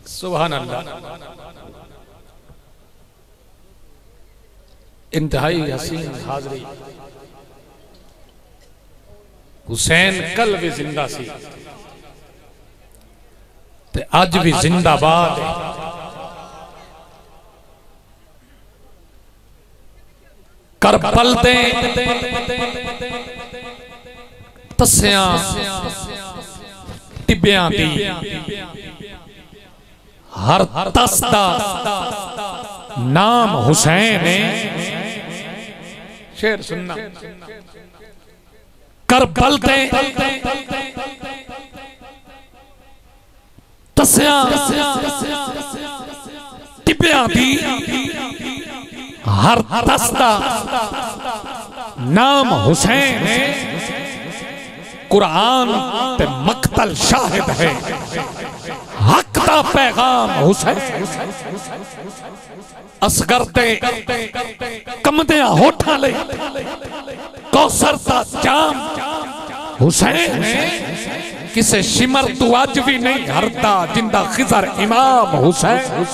सुभान अल्लाह। इंतहाई हसीन हाजरी। हुसैन कल भी जिंदा सी ते अज भी जिंदाबाद है। करबल दे तस्या टिब्बियां दी हर तस दा नाम हुसैन है। शेर सुनना। करबल दे तस्या टिब्बियां दी हर तस दा नाम हुसैन है। कुरान ते मक्तल शाहिद है। हक दा पैगाम हुसैन। असगर दे कमदियां होठां लई कौसर दा जाम हुसैन है। किसे शिमर तू अज भी नहीं हरता जिंदा खिजर इमाम हुसैन।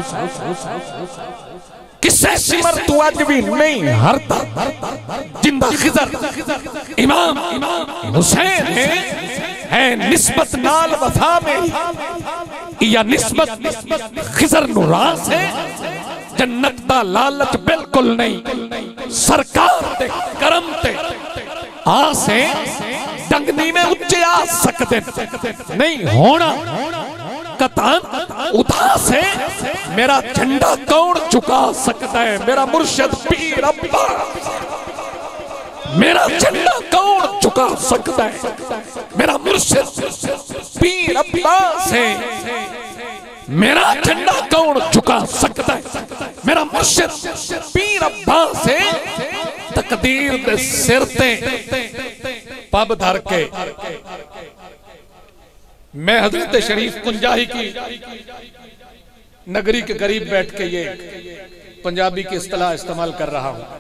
किसे शिमर तू अज भी नहीं हरता जिंदा खिजर इमाम हुसैन है निस्बत नाल वफा में या निस्बत खिजर नुरास है। जन्नत दा लालच बिल्कुल नहीं सरकार दे करम ते आस है। डंगनी में उच्चे आ सकते नहीं होना कतान उदास है। मेरा झंडा कौन झुका सकता है? मेरा मुर्शिद पीर अब्बास। मेरा झंडा कौन झुका सकता है? मेरा मुर्शिद पीर अब्बास है। मेरा झंडा कौन झुका सकता है? मेरा मुर्शिद पीर अब्बास है। तकदीर दे सिर ते पब धर के मैं हजरत शरीफ कुंजाही की नगरी के करीब बैठ के ये पंजाबी की इस्तिलाह इस्तेमाल कर रहा हूं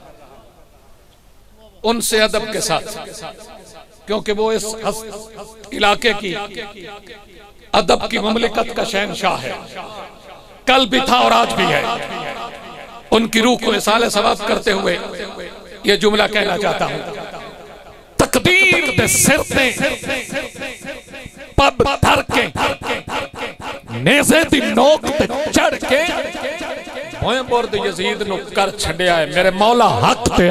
उनसे अदब के साथ, क्योंकि वो इस इलाके की अदब की ममलिकत का शहनशाह है। कल भी था और आज भी है। उनकी रूह को इसाले सवाब करते हुए ये जुमला कहना चाहता हूं। तकदीर दे सिर ते पब धर के नेज़े दी नोक ते चढ़ के भोए बुर्द यजीद नु कर छड़िया है। मेरे मौला हक ते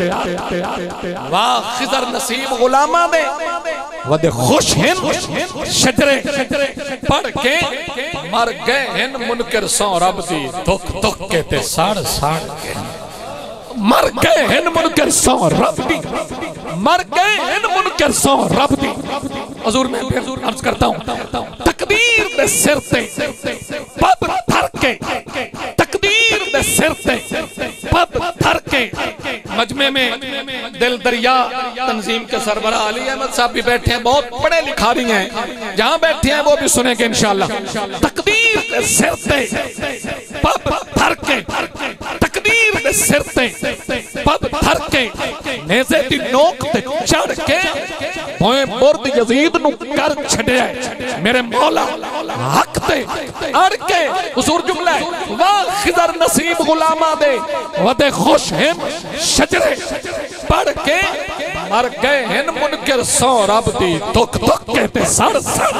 वाह खिजर नसीब गुलामा दे वदे खुश हैं शजरे पढ़ के मर गए हैं मुनकर सौ रब दी दुख दुख के ते साड़ साड़ के मर गए हैं मुनकर सौ रब दी। मर गए हैं मुनकर सौ रब दी। हुजूर मैं फिर अर्ज करता हूं। तकदीर दे सिर ते पब धर के तकदीर दे सिर ते पब धर के मजमे में दिल दरिया तंजीम के सरबराह अली अहमद साहब भी बैठे हैं। बहुत पढ़े लिखारी हैं। जहां बैठे हैं वो भी सुनेंगे इंशाअल्लाह। तकदीर दे सिर ते पब धर के तकदीर दे सिर ते पब धर के नेज़े दी नोक ते चढ़ के भोए बुर्द यजीद नु कर छड़िया। मेरे मौला हक ते अड़ के हुजूर जुमला है वाह खिजर नसीब गुलामा दे वदे खुश हैं शजरे पढ़ के मर गए हैं मुनकर सौ रब दी दुख दुख कहते सड़ सड़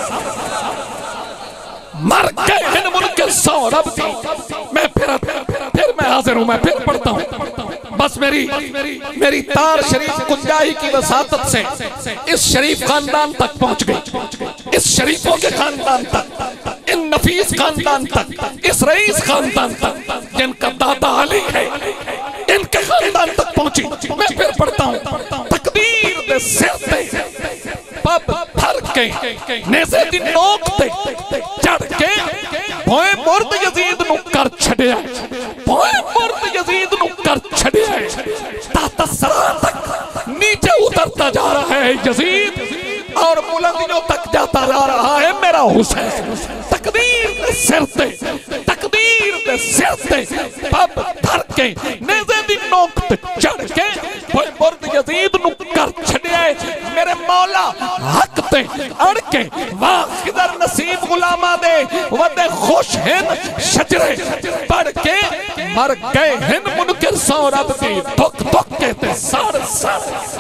मर गए हैं मुनकर सौ रब दी। मैं फिर मैं हाजिर हूं। मैं फिर पढ़ता हूं। बस मेरी तार शरीफ कुंजाही की वसातत से इस शरीफ खानदान तक पहुंच गई। इस शरीफों के खानदान तक, इन नफीस खानदान तक, इस रईस खानदान तक जिनका दादा अली है, इनके खानदान तक पहुंची। मैं फिर पढ़ता हूं। तकदीर दे सिर ते पब धर के नेज़े दी नोक ते चढ़ के भोए बुर्द यजीद नु कर छड़िया। भोए बुर्द यजीद नु कर छड़िया। ताता सरा तक नीचे उतरता जा रहा है यजीद और बुलंदियों तक जाता जा रहा है मेरा हुसैन। तकदीर दे सिर ते तकदीर दे सिर ते पब धर के नेज़े दी नोक ते चढ़ के भोए बुर्द यजीद नु कर छड़िया। मेरे मौला हक ते अड़ के वाह खिदर नसीब गुलामा दे वदे खुश हैं शजरे पढ़ के मर गए हैं मुनकिर सौ रब दी दुख दुख कहते सार सार।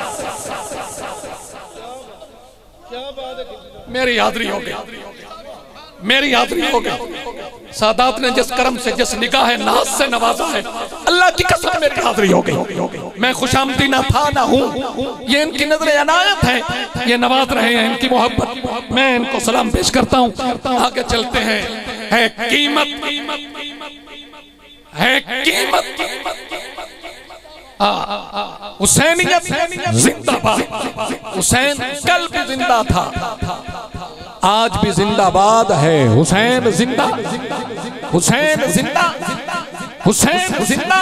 मेरी हाज़री हो गई, मेरी हाज़री हो गई। सादात ने जिस करम से जिस निगाह नाज से नवाजा है, अल्लाह की कसम मेरी हाज़री हो गई। मैं खुशामदी ना था ना हूँ, ये इनकी नजर अनायत है, ये नवाज रहे हैं, इनकी मोहब्बत। मैं इनको सलाम पेश करता हूँ। आगे चलते हैं। है कीमत, है कीमत हुसैनियत जिंदाबाद। हुसैन कल भी जिंदा था, आज भी जिंदाबाद है। हुसैन जिंदा, हुसैन जिंदा, हुसैन जिंदा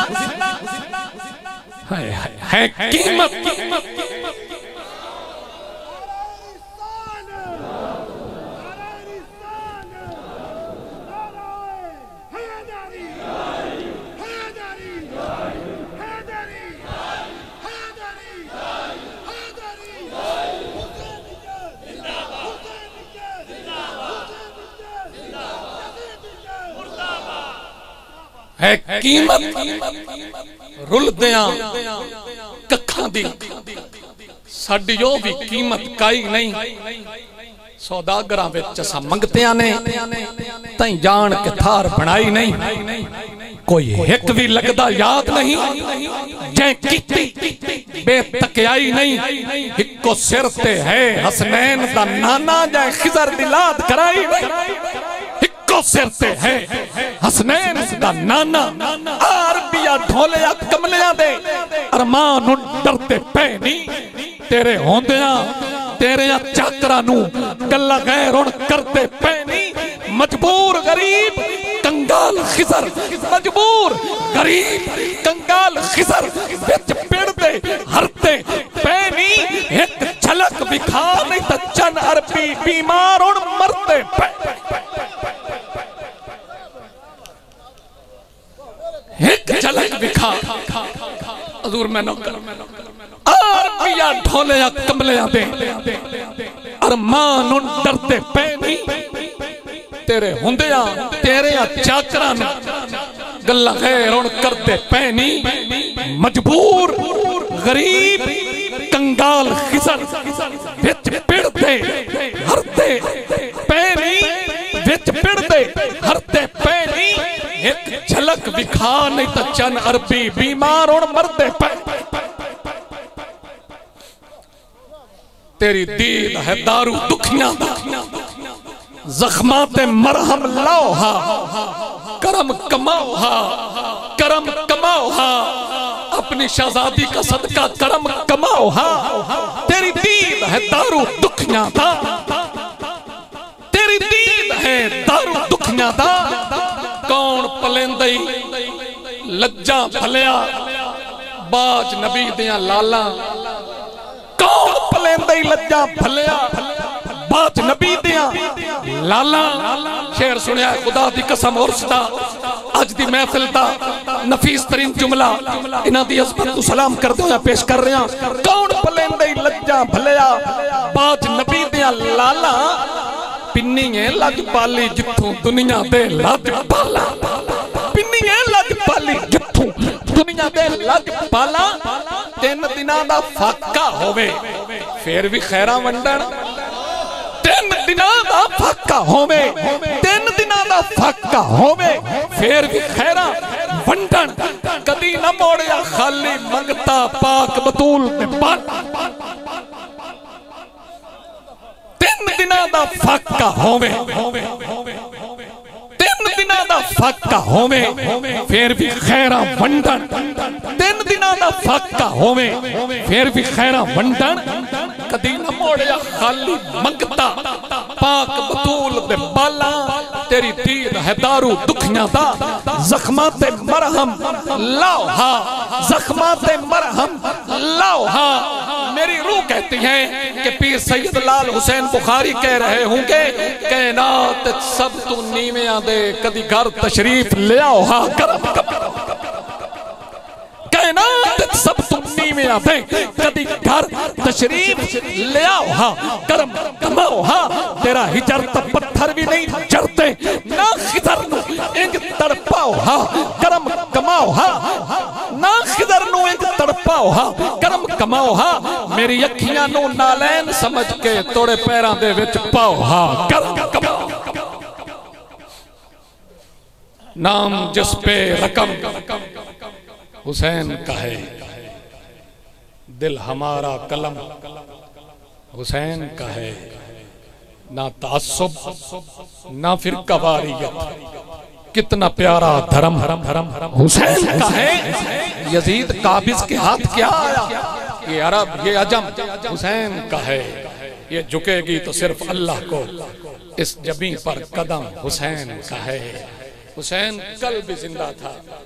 है कीमत। है कीमत रुलदियां कखां दी साडी ओ भी कीमत काई नहीं। सौदागरां विच असां मंगतियां ने तई जान के थार बनाई नहीं। कोई एक भी लगदा याद नहीं जै कीती बेतकियाई नहीं। इको सिर ते है हसनैन दा नाना जै खिजर दी लाद कराई नहीं। सिर से है हसनैन दा नाना अरबिया ढोलिया कमलिया दे अरमान डरते पै नी। तेरे होंदियां तेरे चाकरा नू गल्ला गैर हुण करते पै नी। मजबूर गरीब कंगाल खिजर, मजबूर गरीब कंगाल खिजर विच पिड़दे हरते पै नी। एक झलक विखा नहीं तो चन अरबी बीमार हुण मरते पै। एक झलक दिखा हजूर मैं नौकर अरबिया ढोलिया कमलिया दे अरमान डरते पै नी। तेरे हुंदियां तेरे चाकरां नू गल्लां गैर हुण करते पै नी। मजबूर गरीब कंगाल खिजर विच पिड़दे हरते पै नी। विच पिड़दे हरते पै नी। एक झलक विखा नहीं तो चन अरबी बीमार हुण मरदे पे। तेरी दीद है दारू दुखियां दा जख्मां ते मरहम लाओ हा। करम कमाओ हा, करम कमाओ हा। अपनी शहजादी का सदका करम कमाओ हा। तेरी दीद है दारू दुखियां दा, तेरी दीद है दारू दुखियां दा। कौन पलेंदई लज्जा भलिया बाज नबी दियां लाला। कौन पलेंदई लज्जा भलिया बाज नबी दियां लाला। शेर सुनिया खुदा दी कसम उर्सदा अज दी महफिल दा नफीस तरीन जुमला इन्हां दी अज़मत नूं सलाम करदे होए पेश कर रहे हैं। कौन पलेंदई लज्जा भलिया बाज नबी दियां लाला। पिन्नी है लज पाली जिथों दुनिया दे लज पाला। पिन्नी है लज पाली जिथों दुनिया दे लज पाला। 3 दिनां दा फाका होवे फिर भी खैरा वंडण। 3 दिनां दा फाका होवे, 3 दिनां दा फाका होवे फिर भी खैरा वंडण। कदी ना मोड़िया खाली मंगता पाक बतूल दे बाल। 3 दिनां दा फाका होवे, 3 दिनां दा फाका होवे फिर भी खैरा वंडण। 3 दिनां दा फाका होवे फिर भी खैरा वंडण। कदी न मोड़िया खाली मंगता पाक बतूल दे बाला। तेरी दीद है दारू दुखियां दा जख्मां ते मरहम लाओ हा, जख्मां ते मरहम लाओ हा। मेरी रूह कहती है कि पीर सैयद लाल हुसैन बुखारी कह रहे होंगे कायनात सब तू नीवियां दे कदी घर तशरीफ ले आओ हा। करम कायनात सब तू नीवियां सकिया थे कदी घर तशरीफ ले आओ हा करम कमाओ हा तेरा हिजर तो पत्थर भी नहीं जरते ना खिदर नु इंग तड़पाओ हा करम कमाओ हा ना खिदर नु इंग तड़पाओ हा करम कमाओ हा मेरी अखियां नु नालैन समझ के तोड़े पैरां दे विच पाओ हा करम कमाओ नाम जिस पे रकम हुसैन का है दिल हमारा कलम हुसैन का है ना तासुब ना फिर कवारियत कितना प्यारा धर्म हुसैन का है यजीद काबिज के हाथ क्या आया ये अरब ये अजम हुसैन का है ये झुकेगी तो सिर्फ अल्लाह को इस जबी पर कदम हुसैन का है हुसैन कल भी जिंदा था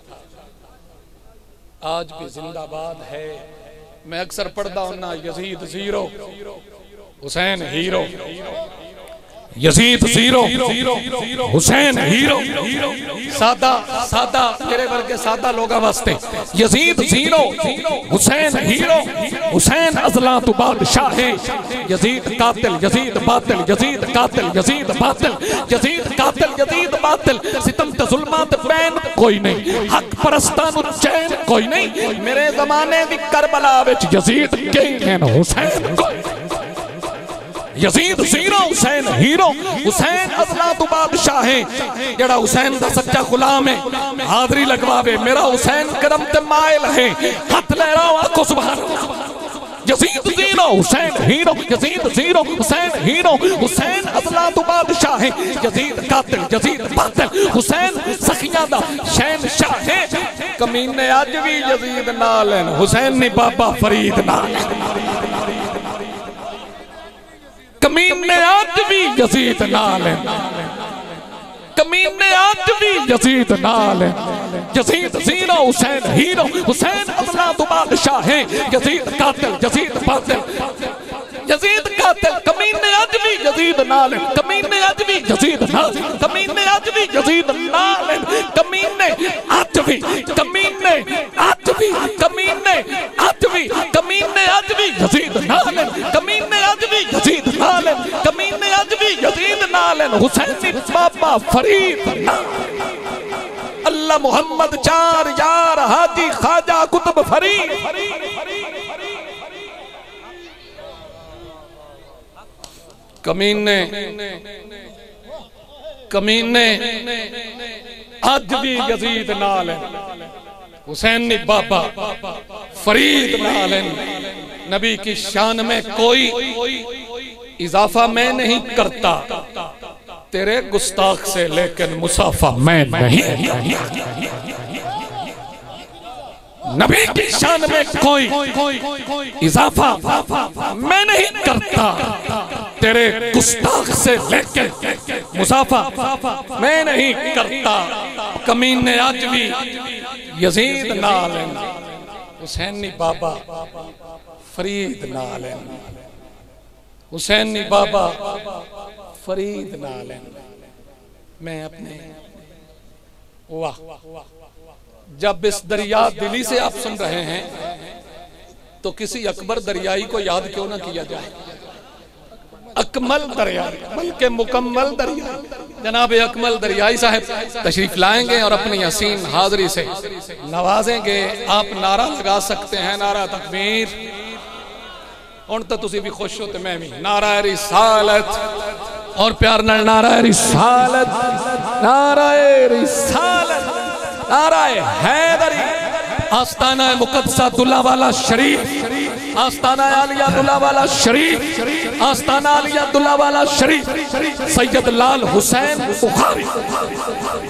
आज भी जिंदाबाद है मैं अक्सर पढ़ता हूं ना Yazid zero Hussain hero Yazid zero Hussain hero सादा सादा मेरे वर्गे सादा लोगों वास्ते Yazid zero Hussain hero Hussain अज़ला तो बादशाह है यजीद कातिल यजीद बातिल यजीद कातिल यजीद बातिल यजीद कातिल यजीद बातिल सितम ते जुल्मात बैन कोई नहीं हक परस्तां नु चैन कोई नहीं मेरे ज़माने दी करबला विच यजीद के हैं हुसैन कोई Yazid zero Hussain hero Hussain अज़ला तो बादशाह है जेड़ा हुसैन दा सच्चा गुलाम है हाज़री लगवावे मेरा हुसैन करम ते माइल है हाथ लहराओ आखो सुभान Yazid zero Hussain hero Yazid zero Hussain hero Hussain अज़ला तो बादशाह है यजीद कातिल यजीद बातिल हुसैन सखियां दा शहनशाह है कमीने अज भी यजीद नाल हैं हुसैन नी बाबा फरीद नाल कमीने आज भी यजीद नाल हैं कमीने आज भी यजीद नाल हैं Yazid zero Hussain hero Hussain अज़ला तो बादशाह है यजीद कातिल यजीद बातिल यजीद कातिल कमीने आज भी यजीद नाल हैं कमीने आज भी यजीद नाल कमीने आज भी यजीद नाल हैं कमीने आज भी कमीने आज भी कमीने आज भी कमीने आज भी यजीद नाल हैं कमीने आज भी यजीद नाल हैं कमीने आज भी यजीद नाल हैं हुसैनी बाबा फरीद अल्लाह मोहम्मद चार यार हाजी ख्वाजा कुतुब फरीद कमीने कमीने आज भी यजीद नाल हैं हुसैनी बाबा फरीद नाल हैं नबी की शान में कोई इजाफा मैं नहीं करता तेरे गुस्ताख से लेकिन मुसाफा मैं नहीं नबी की शान में कोई इजाफा मैं नहीं करता तेरे गुस्ताख से लेकिन मुसाफा मैं नहीं करता कमीने आज भी यजीद नाल हैं हुसैनी बाबा फरीद नाल हैं हुसैनी बाबा फरीद नाल हैं मैं अपने वाह जब इस दरिया दिली से आप सुन रहे हैं तो किसी अकबर दरियाई को याद क्यों ना किया जाए अकमल दरियाई बल्कि मुकम्मल दरियाई जनाब अकमल दरियाई साहब तशरीफ लाएंगे और अपनी हसीन हाजिरी से नवाजेंगे आप नारा लगा सकते हैं नारा तकबीर हुण तो तुसी भी खुश हो तो मैं भी नारा रिसालत और प्यार नाल नारा रिसालत नारा रिसालत नारा हैदरी आस्ताना मुकद्दसा दुल्लावाला शरीफ आस्ताना आलिया दुल्लावाला शरीफ आस्ताना आलिया दुल्लावाला शरीफ सैयद लाल हुसैन बुखारी